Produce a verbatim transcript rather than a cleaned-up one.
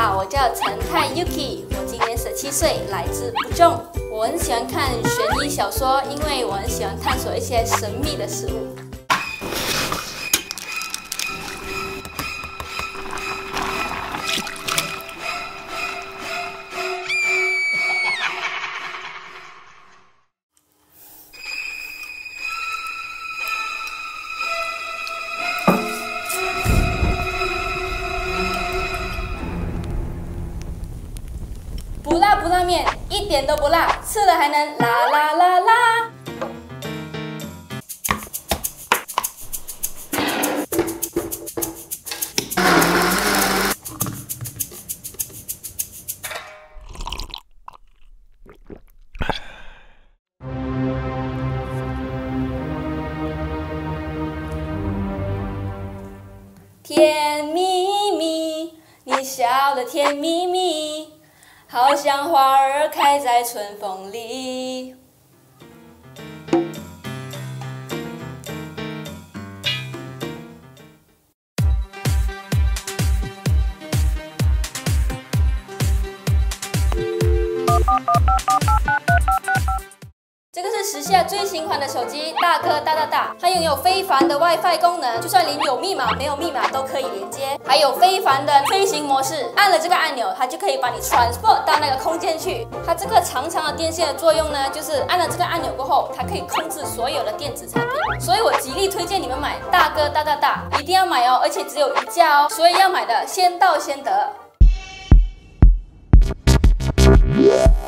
好，我叫陈泰 Yuki， 我今年十七岁，来自不重。我很喜欢看悬疑小说，因为我很喜欢探索一些神秘的事物。 不辣不辣面，一点都不辣，吃了还能啦啦啦啦。甜蜜蜜，你笑得甜蜜蜜。 好像花儿开在春风里。这个是时下最新款的手机，大哥大大大，它拥有非凡的 WiFi 功能，就算连有密码没有密码都可以连接，还有非凡的飞行模式，按了这个按钮，它就可以把你 transport 到那个空间去。它这个长长的电线的作用呢，就是按了这个按钮过后，它可以控制所有的电子产品，所以我极力推荐你们买大哥大大大，一定要买哦，而且只有一架哦，所以要买的先到先得。